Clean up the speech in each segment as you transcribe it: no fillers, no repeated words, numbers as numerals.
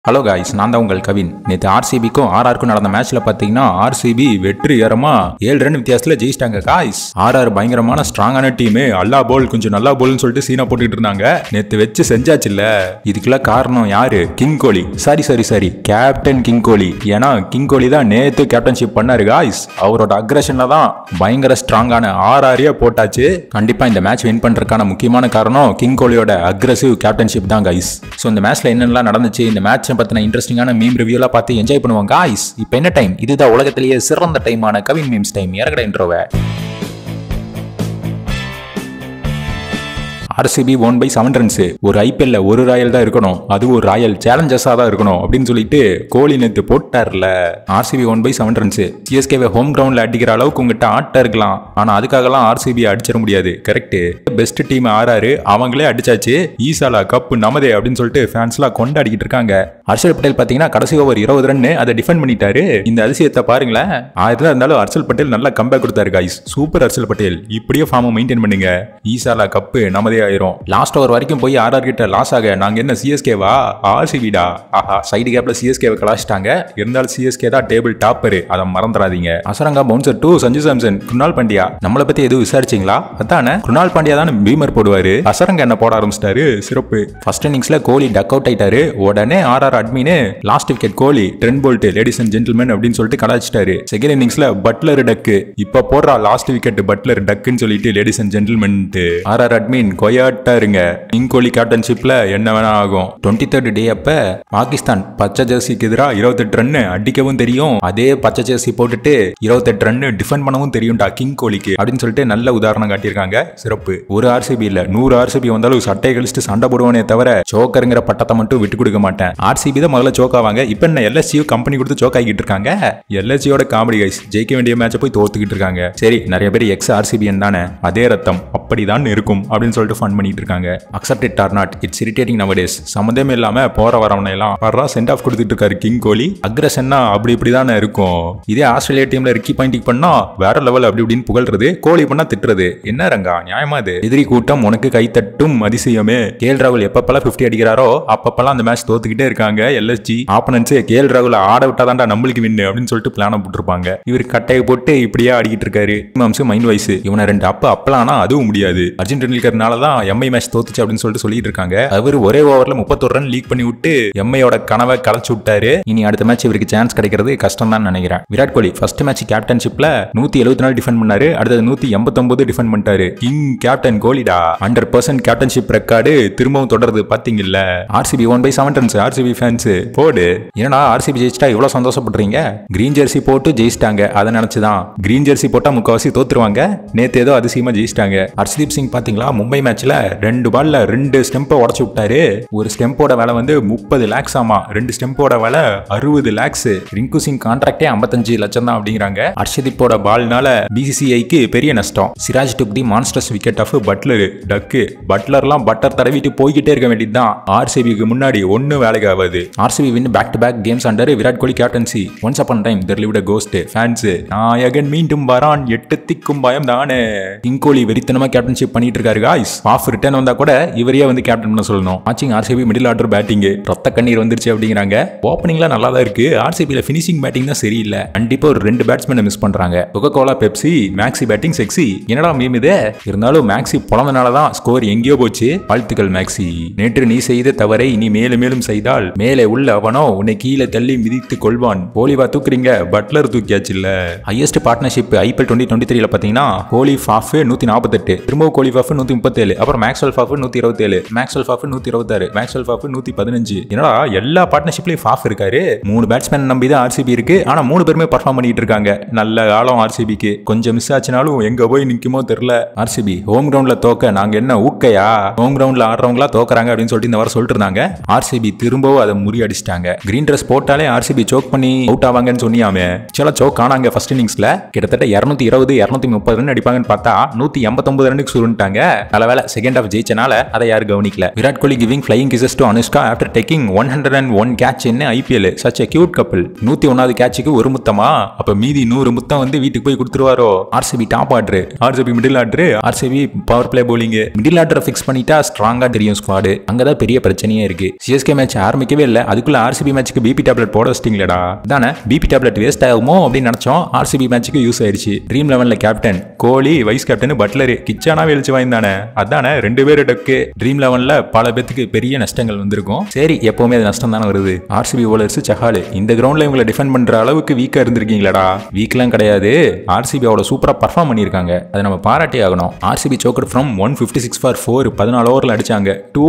Hello guys, நான் தான் உங்கள் கவின். நேற்று ஆர்சிபிக்கும் ஆர்ஆருக்கும் நடந்த மேட்ச்ல பாத்தீங்கன்னா ஆர்சிபி வெற்றிகரமா 7 ரன் வித்தியாசத்துல ஜெயிச்சிட்டாங்க காய்ஸ். ஆர்ஆர் பயங்கரமான ஸ்ட்ராங்கான டீம், அல்லா போல் கொஞ்சம் நல்லா போல்னு சொல்லிட்டு சீனா போட்டுட்டு இருந்தாங்க. நேற்று வச்சு செஞ்சாச்சுல்ல. இதுக்கெல்லாம் காரணம் யாரு? King Kohli. Sorry captain king Kohli. ஏன்னா கிங் கோலி தான் நேற்று கேப்டன்ஷிப் பண்ணாரு காய்ஸ். அவரோட அக்ரஷன்ல தான் பயங்கர ஸ்ட்ராங்கான ஆர்ஆரையே போட்டாச்சு. கண்டிப்பா இந்த மேட்ச் வின் பண்றதுக்கான முக்கியமான காரணம் கிங் கோலியோட அக்ரெசிவ் கேப்டன்ஷிப் தான் காய்ஸ். ஸோ இந்த மேட்ச்ல என்னெல்லாம் நடந்துச்சு, இந்த மேட்ச் பத்தின இன்ட்ரெஸ்டிங்கான மீம் ரிவ்யூலாம் பார்த்து என்ஜாய் பண்ணுவாங்க गाइस. இப்போ என்ன டைம்? இதுதான் உலகத்திலேயே சிறந்த டைமான கவின் மீம்ஸ் டைம். இறங்கட இன்ட்ரோவை. RCB 1/7 runs. ஒரு ஐபிஎல்ல ஒரு ராயல் தான் இருக்கணும், அது ஒரு ராயல் சேலஞ்சர்ஸா தான் இருக்கணும் அப்படின்னு சொல்லிட்டு கோலி நேத்து போட்டார்ல. RCB 1/7 runs. சிஎஸ்கேவை ஹோம் கிரவுண்ட்ல அடிக்கிற அளவுக்கு உங்ககிட்ட ஆட்டம் இருக்கலாம், ஆனா அதுக்காகலாம் RCB அடிச்சிட முடியாது. கரெக்ட். பெஸ்ட் டீம் ஆர்ஆர், அவங்களே அடிச்சாச்சு. ஈசாலா கப் நமதே அப்படின்னு சொல்லிட்டு ஃபேன்ஸ்லாம் கொண்டாடிக்கிட்டு இருக்காங்க. ஹர்ஷல் பட்டேல் பாத்தீங்கன்னா கடைசி ஓவர் 20 ரன் அதை டிஃபெண்ட் பண்ணிட்டாரு. இந்த அதிசயத்தை பாருங்களேன். ஆயிரம் இருந்தாலும் ஹர்ஷல் பட்டேல் நல்லா கம்பேக் கொடுத்தாரு गाइस. சூப்பர் ஹர்ஷல் பட்டேல், இப்படியே ஃபார்மை மெயின்டைன் பண்ணுங்க. ஈசாலா கப் நமதே ஆயிரும். லாஸ்ட் ஓவர் வரைக்கும் போய் ஆர்ஆர் கிட்ட லாஸ் ஆக நாங்க என்ன சிஎஸ்கேவா ஆர்சிபிடா? ஆஹா, சைடு கேப்ல சிஎஸ்கேவை கலாச்சிட்டாங்க. இருந்தாலும் சிஎஸ்கே தான் டேபிள் டாப்பர், அதை மறந்துடாதீங்க. அசரங்கா பவுன்சர் 2 சஞ்சு சாம்சன். குருணால் பாண்டியா நம்மளை பத்தி எதுவும் விசாரிச்சிங்களா? அதானே குருணால் பாண்டியா தான் பீமர் போடுவாரு. அசரங்கா என்ன போட ஆரம்பிச்சிட்டாரு. சிறப்பு. ஃபர்ஸ்ட் இன்னிங்ஸ்ல கோலி டக் அவுட் ஆயிட்டாரு. உடனே RR admin last wicket Kohli Trent Boult ladies and gentlemen அப்படின்னு சொல்லிட்டு கலாச்சிட்டாரு. செகண்ட் இன்னிங்ஸ்ல பட்லர் டக்கு. இப்ப போடுறா லாஸ்ட் விக்கெட் பட்லர் டக்குன்னு சொல்லிட்டு ladies and gentlemen. RR admin கொயாட்டா இருங்க. கிங் கோலி கேப்டன்ஷிப்ல என்ன வேணா ஆகும். 23rd டே அப்ப பாகிஸ்தான் பச்சை ஜெர்சிக்கு எதிராக 28 ரன் அடிக்கவும் தெரியும், அதே பச்சை ஜெர்சி போட்டுட்டு 28 ரன் டிஃபெண்ட் பண்ணவும் தெரியும்டா கிங் கோலிக்கு அப்படின்னு சொல்லிட்டு நல்ல உதாரணம் காட்டியிருக்காங்க. சிறப்பு. ஒரு RCB இல்ல 100 RCB வந்தாலும் சட்டை கழிச்சிட்டு சண்டை போடுவானே தவிர சோக்கருங்கிற பட்டத்தை மட்டும் விட்டு கொடுக்க மாட்டேன். RCB தான் முதல்ல சோக் ஆவாங்க. இப்ப என்ன LSG கம்பெனி கொடுத்து சோக் ஆகிட்டு இருக்காங்க. LSGயோட காமெடி கைஸ். ஜெயிக்க வேண்டிய மேட்சை போய் தோத்துக்கிட்டு இருக்காங்க. சரி, நிறைய பேர் எக்ஸ் RCBN தானே, அதே ரத்தம் அப்படிதான் இருக்கும் அப்படின்னு சொல்லிட்டு ஃபன் பண்ணிட்டு இருக்காங்க. Accept it or not, it's irritating nowadays. சம்மந்தமே இல்லாம போற வரவனை எல்லாம் வர்றா சென்ட் ஆஃப் கொடுத்துட்டு இருக்காரு கிங் கோலி. அக்ரஷன்னா அப்படி இப்படி தானே இருக்கும். இதே ஆஸ்திரேலியா டீம்ல ரிக்கி பாயிண்டிங் பண்ணா வேற லெவல் அப்படி இப்படின்னு புகழ்றது, கோலி பண்ணா திட்டுறது. என்ன ரங்கா நியாயமா இது? எதிரி கூட்டம் உனக்கு கைத்தட்டும் அதிசயமே. கேஎல் ராகுல் எப்பப்பெல்லாம் 50 அடிக்கிறாரோ அப்பப்பெல்லாம் அந்த மேட்ச் தோத்துக்கிட்டே இருக்காங்க. LSG ஆப்பனன்ஸ் கேஎல் ராகுல் ஆட விட்டாதான்டா நம்மளுக்கு வின்னு அப்படின்னு சொல்லிட்டு பிளான போட்டுருப்பாங்க. இவர் கட்டையை போட்டு இப்படியே ஆடிக்கிட்டு இருக்காரு. மைண்ட் வைஸ் இவனை 2 அப்பலானா அதுவும் முடியாது. அர்ஜுன் டெண்டுல்கர்னால தான் எம்ஐ மேட்ச் தோத்துச்சு அப்படின்னு சொல்லிட்டு இருக்காங்க. அவர் ஒரே ஓவர்ல 31 ரன் லீக் பண்ணி விட்டு எம்ஐயோட கனவை கலைச்சு விட்டாரு. இனி அடுத்த மேட்ச் இவருக்கு சான்ஸ் கிடைக்கிறது கஷ்டம் தான் நினைக்கிறேன். விராட் கோலி ஃபர்ஸ்ட் மேட்ச் கேப்டன்ஷிப்ல 174 டிஃபெண்ட் பண்ணாரு. அடுத்தது 189 டிஃபெண்ட் பண்ணிட்டாரு. கிங் கேப்டன் கோலிடா. 100% கேப்டன்ஷிப் ரெக்கார்டு திரும்பவும் தொடருது பாத்தீங்கல்ல. RCB 1/7 ரன்ஸ். RCB ஃபேன்ஸ் போடு. ஏன்னா RCB ஜெயிச்சிட்டா இவ்வளவு சந்தோஷப்படுறீங்க? கிரீன் ஜெர்சி போட்டு ஜெயிச்சிட்டாங்க, அதை நினைச்சுதான். கிரீன் ஜெர்சி போட்டா முக்காவாசி தோத்துருவாங்க. நேத்து ஏதோ அதிசயமா ஜெயிச்சிட்டாங்க. ஹர்ஷ்தீப் சிங் பாத்தீங்களா? மும்பை மேட்ச்ல 2 பால்ல 2 ஸ்டெம்பை உடச்சு விட்டாரு. ஒரு ஸ்டெம்போட விலை வந்து 30 lakhs ஆமா, 2 ஸ்டெம்போட விலை 60 lakhs. ரிங்கு சிங் கான்ட்ராக்டே 55 லட்சம் தான் அப்படிங்கிறாங்க. ஹர்ஷதீப்போட பால்னால BCCIக்கு பெரிய நஷ்டம். Siraj took the monsters wicket of Buttler duck. பட்லர்லாம் பட்டர் தடவிட்டு போய்கிட்டே இருக்க வேண்டியதுதான். RCBக்கு முன்னாடி ஒன்னும் வேலைக்கு ஆகாது. RCB win back to back games under Virat Kohli captaincy. Once upon time there lived a ghost. Fans நாயகன் மீண்டும் வரான், 8 திக்கும் பயம் தானே. கிங் கோலி வெறித்தனமா கேப்டன்ஷிப் பண்ணிட்டு இருக்காரு गाइस. ஆஃப் ரிட்டர்ன் வந்தா கூட இவரையே வந்து கேப்டன் பண்ண சொல்லணும். வாட்சிங் RCB மிடில் ஆர்டர் பேட்டிங் ரத்த கண்ணீர் வந்துருச்சு அப்படிங்கிறாங்க. ஓப்பனிங்லாம் நல்லா தான் இருக்கு. RCBல ஃபினிஷிங் பேட்டிங் தான் சரியில்லை. கண்டிப்பா ஒரு 2 பேட்ஸ்மேனை மிஸ் பண்றாங்க. Coca Cola Pepsi, Maxi batting sexy. என்னடா மீம் இது? இருந்தாலும் மேக்ஸி பொழந்தனால தான் ஸ்கோர் எங்கேயோ போச்சு. வாழ்த்துக்கள் மேக்ஸி. நேற்று நீ செய்த தவறை இனி மேலும் மேலும் செய்தால் மேலே உள்ள அவனோ உன்னை கீழே தள்ளி மிதித்து கொள்வான். கோலிவா தூக்குறீங்க, பட்லர் தூக்கியாச்சு இல்ல. ஹையஸ்ட் பார்ட்னர்ஷிப் IPL 2023ல பாத்தீங்கன்னா கோலி ஃபாஃப் 148, திரும்பவும் கோலி ஃபாஃப் 137, அப்புறம் Maxwell Faf 127, Maxwell Faf 126, Maxwell Faf 115. என்னடா எல்லா பார்ட்னர்ஷிப்லயும் ஃபாஃப் இருக்காரு. 3 பேட்ஸ்மேன் நம்பி தான் RCB இருக்கு. ஆனா 3 பேருமே பர்ஃபார்ம் பண்ணிட்டு இருக்காங்க. நல்ல காலம் RCBக்கு. கொஞ்சம் மிஸ் ஆச்சுனாலும் எங்க போய் நிக்குமோ தெரியல. RCB ஹோம் கிரவுண்ட்ல தோக்க நாங்க என்ன ஊக்கையா? ஹோம் கிரவுண்ட்ல ஆடுறவங்களா தோக்குறாங்க அப்படின்னு சொல்லிட்டு இந்த வாரம் சொல்லிட்டு இருந்தாங்க. RCB திரும்பவும் அதை முறியடிச்சிட்டாங்க. கிரீன் ட்ரெஸ் போட்டாலே RCB சோக் பண்ணி அவுட் ஆவாங்கன்னு சொன்னியாமே. சில சோக் ஆனாங்க. ஃபர்ஸ்ட் இன்னிங்ஸ்ல கிட்டத்தட்ட 220 230 ரன் அடிப்பாங்கன்னு பார்த்தா 189 ரன்னுக்கு சுருண்டாங்க. நல்ல வேலை செகண்ட் ஆஃப் ஜெயிச்சனால அதை யாரும் கவனிக்கல. Virat Kohli giving flying kisses to Anushka after taking 101 catch in IPL. Such a cute couple. 101வது கேட்சுக்கு ஒரு முத்தமா? அப்ப மீதி 100 முத்தம் வந்து வீட்டுக்கு போய் கொடுத்துருவாரோ? RCB top order, RCB middle order, RCB power play bowling. Middle ஆர்டரை ஃபிக்ஸ் பண்ணிட்டா ஸ்ட்ராங்கா தெரியும் ஸ்குவாடு. அங்கதான் பெரிய பிரச்சனையே இருக்கு. சிஎஸ்கே மேட்ச் ஆரம்பிக்கவே இல்லை, அதுக்குள்ள ஆர்சிபி மேட்சுக்கு பிபி டேப்லெட் போட வச்சிட்டீங்களா? தானே பிபி டேப்லெட் வேஸ்ட் ஆகுமோ அப்படின்னு நினைச்சோம். ஆர்சிபி மேட்சுக்கு யூஸ் ஆயிடுச்சு. ட்ரீம் 11ல captain Kohli, vice captain Buttler, கிச்சானா வெளிச்சு வாய்ந்தானே. அதானே 2 பேர் டக்கு. ட்ரீம் 11ல பல பேத்துக்கு பெரிய நஷ்டங்கள் வந்திருக்கும். சரி, எப்பவுமே அது நஷ்டம் தானே வருது. ஆர்சிபி போலர்ஸ் சஹாலு இந்த கிரவுண்ட்ல இவங்களை டிஃபெண்ட் பண்ற அளவுக்கு வீக்கா இருந்திருக்கீங்களா? வீக்லாம் கிடையாது. ஆர்சிபி அவ்வளவு சூப்பரா பர்ஃபார்ம் பண்ணிருக்காங்க. அதை நம்ம பாராட்டி ஆகணும். ஆர்சிபி சோக்கட் ஃப்ரம் 156 ஃபார் 4 14 ஓவர்ல அடிச்சாங்க.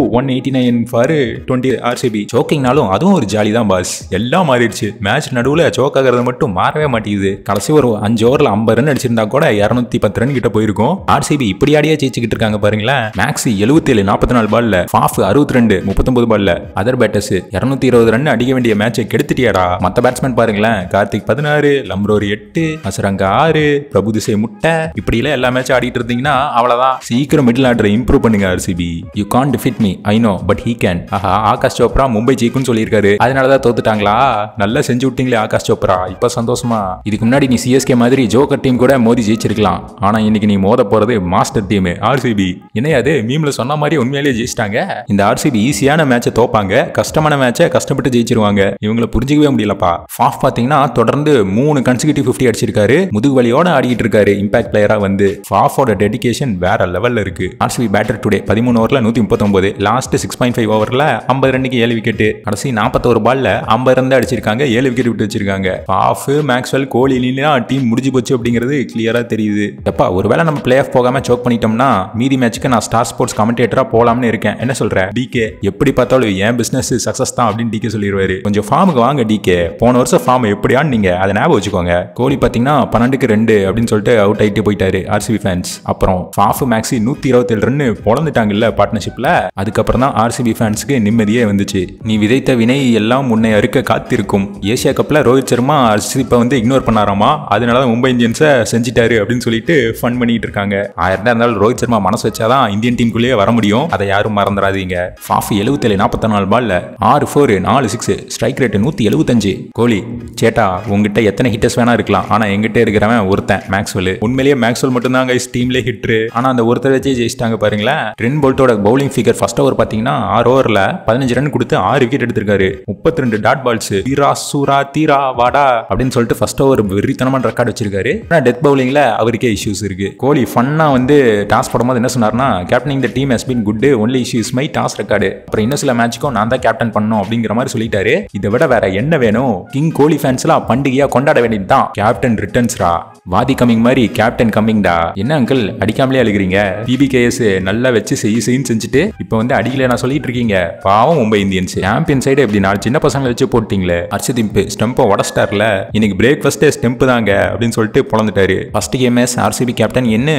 189 ஃபார் 20 ஆர்சிபி. சோக்கிங்னாலும் அதுவும் ஒரு ஜாலி தான் பாஸ். எல்லாம் மாறிடுச்சு. மேட்ச் நடுவுல சோக் ஆகிறது மட்டும் மாறவே மாட்டேங்குது. கடைசி ஒரு 5 ஓவர்ல 50 ரன் அடிச்சிருந்தா கூட 210 ரன் கிட்ட போயிருக்கும். ஆர்சிபி இப்படி ஆடியே ஜெயிச்சுக்கிட்டு இருக்காங்க பாருங்களேன். மேக்ஸி 77 44 பால்ல, ஃபாஃப் 62 39 பால்ல, அதர் பேட்டர்ஸ் 220 ரன் அடிக்க வேண்டிய மேட்சை கெடுத்துட்டியாடா. மத்த பேட்ஸ்மேன் பாருங்களேன். கார்த்திக் 16, லம்ரோரி 8, அசரங்கா 6, பிரபுதிசை முட்டை, இப்படி எல்லாம் எல்லா மேட்சும் ஆடிட்டு இருந்தீங்கன்னா அவ்வளவுதான். சீக்கிரம் மிடில் ஆர்டரை இம்ப்ரூவ் பண்ணுங்க RCB. You can't defeat me, I know, but he can. ஆஹா, ஆகாஷ் சோப்ரா மும்பை ஜெயிக்கும்னு சொல்லியிருக்காரு. அதனாலதான் தோத்துட்டாங்களா? நல்லா செஞ்சு விட்டீங்களே ஆகாஷ் சோப்ரா. இப்ப சந்தோஷமா? இதுக்கு முன்னாடி நீ சிஎஸ்கே மாதிரி ஜோக்கர் டீம் கூட மோதி ஜெயிச்சிருக்கலாம். ஆனா இன்னைக்கு நீ மோத போறது மாஸ்டர் டீம் ஆர்சிபி. என்னையாது மீம்ல சொன்ன மாதிரி உண்மையிலேயே ஜெயிச்சிட்டாங்க. இந்த ஆர்சிபி ஈஸியான மேட்சை தோப்பாங்க, கஷ்டமான மேட்சை கஷ்டப்பட்டு ஜெயிச்சிருவாங்க. இவங்களை புரிஞ்சிக்கவே முடியலப்பா. ஃபாஃப் பாத்தீங்கன்னா தொடர்ந்து 3 கன்சிக்யூட்டிவ் 50 அடிச்சிருக்காரு. முதுகு வலியோட ஆடிட்டு இருக்காரு. இம்பாக்ட் பிளேயரா வந்து ஃபாஃபோட டெடிகேஷன் வேற லெவல்ல இருக்கு. ஆர்சிபி பேட்டர் டுடே 13 ஓவர்ல 139, லாஸ்ட் 6.5 ஓவர்ல 50 ரன்னுக்கு 7 விக்கெட். கடைசி 41 பால்ல 50 ரன் அடிச்சிருக்காங்க, 7 விக்கெட் விட்டு வச்சிருக்காங்க. ஆஃப் மேக்ஸ்வெல் கோலி டீம் முடிஞ்சு போச்சு அப்படிங்கிறது கிளியரா தெரியுது. எப்பா ஒருவேளை நம்ம பிளே ஆஃப் போகாம சோக் பண்ணிட்டோம்னா மீதி மேட்சுக்கு நான் ஸ்டார் ஸ்போர்ட்ஸ் கமெண்டேட்டரா போலாம்னு இருக்கேன். என்ன சொல்ற டிகே? எப்படி பார்த்தாலும் ஏன் பிசினஸ் சக்சஸ் தான் அப்படின்னு டிகே சொல்லிடுவாரு. கொஞ்சம் ஃபார்முக்கு வாங்க டிகே. போன வருஷம் ஃபார்ம் எப்படியான்னு நீங்க அதை ஞாபகம் வச்சுக்கோங்க. கோலி பாத்தீங்கன்னா 12க்கு 2 அப்படின்னு சொல்லிட்டு அவுட் ஆயிட்டு போயிட்டாரு ஆர்சிபி ஃபேன்ஸ். அப்புறம் ஃபாஃப் மேக்ஸி 127 ரன் பொழந்துட்டாங்கல்ல பார்ட்னர்ஷிப்ல. அதுக்கப்புறம் தான் ஆர்சிபி ஃபேன்ஸ்க்கு நிம்மதியே வந்துச்சு. நீ விதைத்த வினை எல்லாம் உன்னை அறுக்க காத்திருக்கும். ஏசியா கப்ல ரோஹித் சர்மா ஆர்சிபி வந்து இக்னோர் பண்ணாராமா. அதனாலதான் மும்பை இந்தியன்ஸை செஞ்சிட்டாரு அப்படின்னு சொல்லிட்டு ஃபன் பண்ணிட்டு இருக்காங்க. 1000 இருந்தாலும் ரோஹித் சர்மா மனசு வச்சாதான் இந்தியன் டீமுக்குள்ளேயே வர முடியும். அதை யாரும் மறந்துடாதீங்க. ஃபாஃப் 77 44 பால்ல 6 4 4 6, ஸ்ட்ரைக் ரேட் 175. கோலி சேட்டா உங்ககிட்ட எத்தனை ஹிட்டர்ஸ் வேணா இருக்கலாம், ஆனா எங்கிட்ட இருக்கிறவன் ஒருத்தன் மேக்ஸ்வெல். உண்மையிலேயே மேக்ஸ்வெல் மட்டும் தான் கைஸ் டீம்ல ஹிட்ரு. ஆனா அந்த ஒருத்தர் வச்சே ஜெயிச்சிட்டாங்க பாருங்களேன். ட்ரென் போல்ட்டோட பவுலிங் ஃபிகர் ஃபர்ஸ்ட் ஓவர் பாத்தீங்கன்னா 6 ஓவர்ல 15 ரன் கொடுத்து 6 விக்கெட் எடுத்திருக்காரு. 32 டாட் பால்ஸ். தீரா சூரா தீரா வாடா அப்படின்னு சொல்லிட்டு ஃபர்ஸ்ட் ஓவர் வெறித்தனமான ரெக்கார்ட் வச்சிருக்காரு. ஆனா டெத் பவுலிங்ல அவருக்கே இஷ்யூஸ் இருக்கு. கோலி ஃபன்னா வந்து டாஸ் போடும்போது என்ன சொன்னார்னா, captaining the team has been good, only issue is my toss record. அப்புறம் இன்னும் சில மேட்சுக்கும் நான் தான் கேப்டன் பண்ணணும் அப்படிங்கிற மாதிரி சொல்லிட்டாரு. இதை விட வேற என்ன வேணும்? கிங் கோலி ஃபேன்ஸ்லாம் பண்டிகையா கொண்டாட வேண்டியதுதான். கேப்டன் ரிட்டர்ன்ஸ்ரா. வாதி கமிங் மாதிரி கேப்டன் கமிங்டா. என்ன அங்கிள் அடிக்காமலே அழுகிறீங்க? பிபிகேஎஸ் நல்லா வச்சு செய்யுன்னு செஞ்சுட்டு இப்போ வந்து அடிக்கல நான் சொல்லிட்டு இருக்கீங்க. பாவம் மும்பை இந்தியன்ஸ். சாம்பியன் சைடு எப்படி 4 சின்ன பசங்களை வச்சு போட்டீங்களே. ஹர்ஷதீப் ஸ்டெம்பை உடச்சிட்டார்ல. இன்னைக்கு பிரேக்ஃபாஸ்டே ஸ்டெம்ப் தாங்க அப்படின்னு சொல்லிட்டு பொழந்துட்டாரு. ஃபர்ஸ்ட் கேம் ஆர்சிபி கேப்டன் என்ன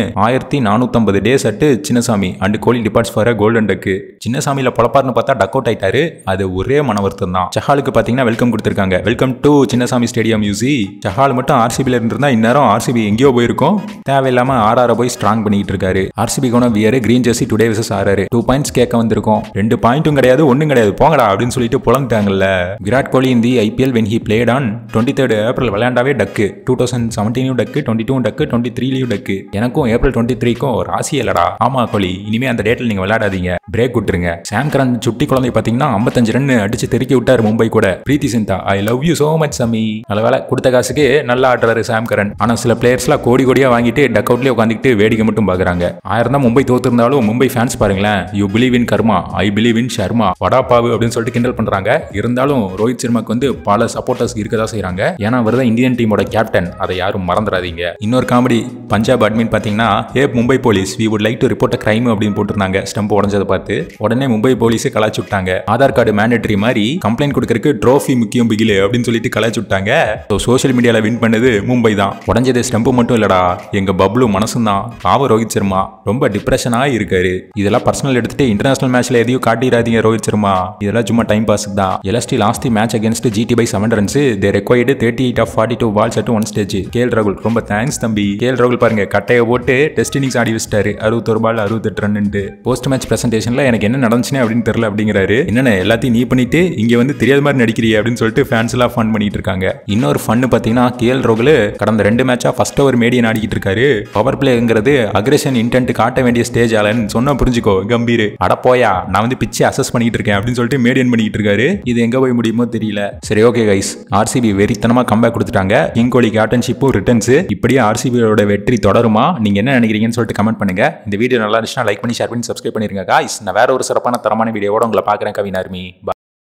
1450 days at Chinnaswamy and Kohli departs for golden duck. சின்னசாமியில பொழப்பார்னு பார்த்தா டக் அவுட் ஆயிட்டாரு. அது ஒரே மன வருத்தம் தான். சஹாலுக்கு பாத்தீங்கன்னா வெல்கம் கொடுத்திருக்காங்க. Welcome to Chinnaswamy stadium Yuzi. Chahal மட்டும் ஆர்சிபில இருந்தா இந்நேரம் ஆர்சிபி எங்கேயோ போயிருக்கும். தேவையில்லாம ஆர்ஆர் போய் ஸ்ட்ராங் பண்ணிட்டு இருக்காரு. RCB gonna wear green jersey today versus RR. 2 points கேட்க வந்திருக்கும். 2 பாயிண்ட்டும் கிடையாது, ஒன்னும் கிடையாது, போங்கடா அப்படின்னு சொல்லிட்டு புலந்துட்டாங்கல்ல. விராட் கோலி இந்த IPL when he played on 23rd April விளையாண்டாவே டக்கு. 2017 டக்கு, 22 டக்கு, 23 டக்கு. எனக்கும் ஏப்ரல் 23க்கும் ராசி இல்லடா. ஆமா கோலி, இனிமே அந்த டேட்ல நீங்க விளையாடாதீங்க, பிரேக் விட்டுருங்க. சாம் கரன் சுட்டி குழந்தை பாத்தீங்கன்னா 55 ரன் அடிச்சு தெருக்கி விட்டாரு மும்பை கூட. Preity Zinta I love you so much Shami. நல்ல வேலை கொடுத்த காசுக்கு நல்லா ஆடுறாரு சாம் கரன். ஆனா சில பிளேயர்ஸ்லாம் கோடி கோடியா வாங்கிட்டு டக் அவுட்லயே உட்காந்துட்டு வேடிக்கை மட்டும் பாக்குறாங்க. 1000 தான் மும்பை தோத்திருந்தாலும் மும்பை ஃபேன்ஸ் பாருங்களேன், you believe in karma, I believe in Sharma, vada pav அப்படின்னு சொல்லிட்டு கிண்டல் பண்றாங்க. இருந்தாலும் ரோஹித் சர்மாக்கு வந்து பல சப்போர்ட்டர்ஸ் இருக்கதா செய்யறாங்க. ஏன்னா அவர் தான் இந்தியன் டீமோட கேப்டன், அதை யாரும் மறந்துடாதீங்க. இன்னொரு காமெடி பஞ்சாப் அட்மின் பாத்தீங்கன்னா, hey Mumbai police we would like to report a crime அப்படின்னு போட்டிருந்தாங்க. ஸ்டம்ப் உடஞ்சதை பார்த்து உடனே மும்பை போலீஸ் கலாய்ச்சி விட்டாங்க. ஆதார் கார்டு மேண்டேட்டரி மாதிரி கம்ப்ளைண்ட் கொடுக்கறதுக்கு ட்ரோஃபி முக்கியம் பிகிலே அப்படின்னு சொல்லிட்டு கலாய்ச்சி விட்டாங்க. சோஷியல் மீடியால வின் பண்ணது மும்பை தான். உடஞ்சது ஸ்டம்ப் மட்டும் இல்லடா, எங்க பப்ளு மனசும் தான். பாவ ரோஹித் சர்மா ரொம்ப டிப்ரெஷனா இருக்காரு. இதெல்லாம் பர்சனல் எடுத்துட்டு இன்டர்நேஷனல் மேட்ச்ல எதையும் காட்டிடாதீங்க ரோஹித் சர்மா. இதெல்லாம் சும்மா டைம் பாஸ் தான். LST last match against GT by 7 runs. They required 38 of 42 balls at one stage. KL ராகுல் ரொம்ப தேங்க்ஸ் தம்பி. கேஎல் ராகுல் பாருங்க கட்டைய போட்டு டெஸ்ட் இன்னிங்ஸ் ஆடி வச்சிட்டாரு. 61 பால் 68 ரன்னுட்டு. போஸ்ட் மேட்ச் பிரசன்டேஷன்ல எனக்கு என்ன நடந்துச்சுன்னு அப்படின்னு தெரியல அப்படிங்கிறாரு. என்னென்ன எல்லாத்தையும் நீ பண்ணிட்டு இங்க வந்து தெரியாத மாதிரி நடிக்கிறீ அப்படின்னு சொல்லிட்டு ஃபேன்ஸ் எல்லாம் ஃபன் பண்ணிட்டு இருக்காங்க. இன்னொரு ஃபன் பாத்தீங்கன்னா கேஎல் ராகுல் கடந்த 2 மேட்சா ஃபர்ஸ்ட் ஓவர் மீடியன் ஆடிக்கிட்டு இருக்காரு. பவர் பிளேங்கிறது அக்ரெஷன் இன்டென்ட் காட்ட வேண்டிய ஸ்டேஜ் ஆலன்னு சொன்னா புரிஞ்சுக்கோ கம்பீர். அட போயா நான் வந்து பிச்சை அசஸ் பண்ணிட்டு இருக்கேன் அப்படின்னு சொல்லிட்டு மீடியன் பண்ணிட்டு இருக்காரு. இது எங்க போய் முடியுமோ தெரியல. சரி ஓகே கைஸ், ஆர்சிபி வெறித்தனமா கம்பேக் கொடுத்துட்டாங்க. கிங் கோலி கேப்டன்ஷிப்பும் ரிட்டர்ன்ஸ். இப்படியே ஆர்சிபியோட வெற்றி தொடருமா? நீங்க என்ன நினைக்கிறீங்கன்னு சொல்லிட்டு கமெண்ட் பண்ணுங்க. இந்த வீடியோ நல்லா இருந்துச்சுன்னா லைக் பண்ணி ஷேர் பண்ணி சப்ஸ்கிரைப் பண்ணிருங்க கைஸ். நான் வேற ஒரு சிறப்பான தரமான வீடியோவோட உங்களை பார்க்குறேன். கவின் ஆர்மி.